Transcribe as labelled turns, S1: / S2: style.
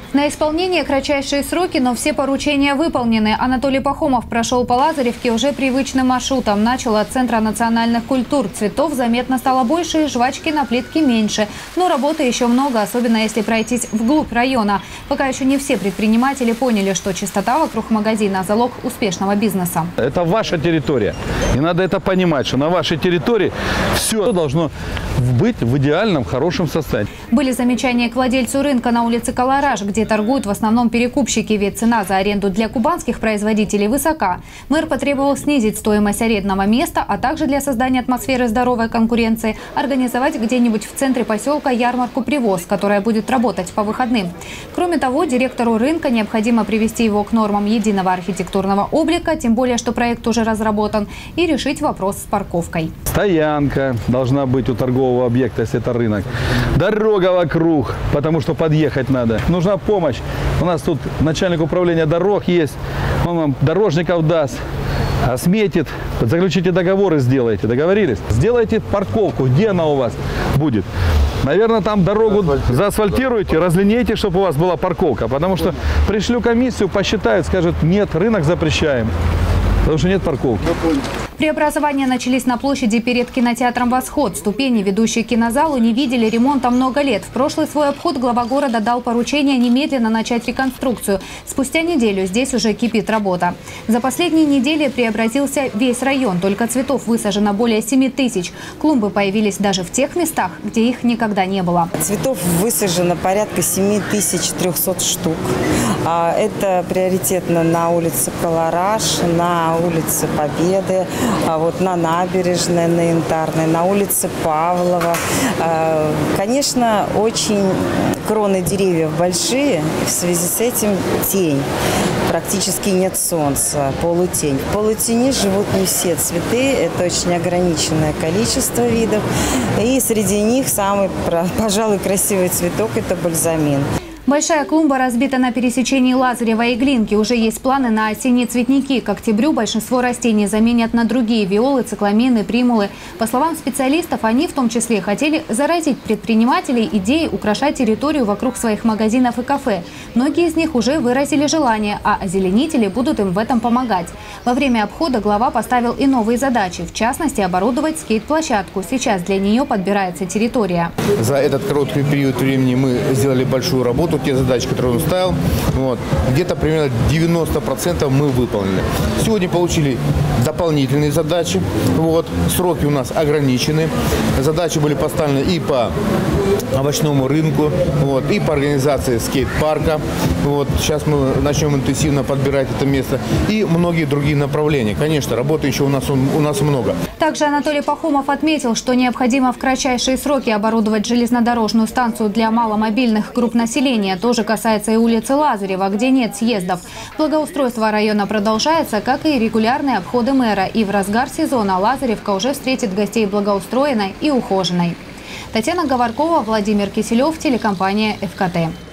S1: На исполнение кратчайшие сроки, но все поручения выполнены. Анатолий Пахомов прошел по Лазаревке уже привычным маршрутом. Начал от Центра национальных культур. Цветов заметно стало больше, жвачки на плитке меньше. Но работы еще много, особенно если пройтись вглубь района. Пока еще не все предприниматели поняли, что чистота вокруг магазина – залог успешного бизнеса.
S2: Это ваша территория. И надо это понимать, что на вашей территории все должно быть в идеальном, хорошем состоянии.
S1: Были замечания к владельцу рынка на улице Калараш, где торгуют в основном перекупщики, ведь цена за аренду для кубанских производителей высока. Мэр потребовал снизить стоимость арендного места, а также для создания атмосферы здоровой конкуренции организовать где-нибудь в центре поселка ярмарку «Привоз», которая будет работать по выходным. Кроме того, директору рынка необходимо привести его к нормам единого архитектурного облика, тем более, что проект уже разработан, и решить вопрос с парковкой.
S2: Стоянка должна быть у торгового объекта, если это рынок. Дорога вокруг, потому что подъехать надо. Нужна помощь. У нас тут начальник управления дорог есть. Он вам дорожников даст, осметит. Заключите договор и сделайте. Договорились? Сделайте парковку. Где она у вас будет? Наверное, там дорогу заасфальтируйте, разлинейте, чтобы у вас была парковка. Потому что пришлю комиссию, посчитают, скажут, нет, рынок запрещаем. Потому что нет парковки.
S1: Преобразования начались на площади перед кинотеатром «Восход». Ступени, ведущие к кинозалу, не видели ремонта много лет. В прошлый свой обход глава города дал поручение немедленно начать реконструкцию. Спустя неделю здесь уже кипит работа. За последние недели преобразился весь район. Только цветов высажено более 7 тысяч. Клумбы появились даже в тех местах, где их никогда не было.
S3: Цветов высажено порядка 7300 штук. Это приоритетно на улице Калараш, на улице Победы, вот на набережной, на Янтарной, на улице Павлова. Конечно, очень кроны деревьев большие, в связи с этим тень. Практически нет солнца, полутень. В полутени живут не все цветы, это очень ограниченное количество видов. И среди них самый, пожалуй, красивый цветок – это бальзамин.
S1: Большая клумба разбита на пересечении Лазарева и Глинки. Уже есть планы на осенние цветники. К октябрю большинство растений заменят на другие – виолы, цикламены, примулы. По словам специалистов, они в том числе хотели заразить предпринимателей идеей украшать территорию вокруг своих магазинов и кафе. Многие из них уже выразили желание, а озеленители будут им в этом помогать. Во время обхода глава поставил и новые задачи. В частности, оборудовать скейт-площадку. Сейчас для нее подбирается территория.
S4: За этот короткий период времени мы сделали большую работу. Те задачи, которые он ставил, где-то примерно 90% мы выполнили. Сегодня получили дополнительные задачи. Сроки у нас ограничены. Задачи были поставлены и по овощному рынку, и по организации скейт-парка. Сейчас мы начнем интенсивно подбирать это место. И многие другие направления. Конечно, работы еще у нас много.
S1: Также Анатолий Пахомов отметил, что необходимо в кратчайшие сроки оборудовать железнодорожную станцию для маломобильных групп населения. Тоже касается и улицы Лазарева, где нет съездов. Благоустройство района продолжается, как и регулярные обходы мэра. И в разгар сезона Лазаревка уже встретит гостей благоустроенной и ухоженной. Татьяна Говоркова, Владимир Киселев, телекомпания ФКТ.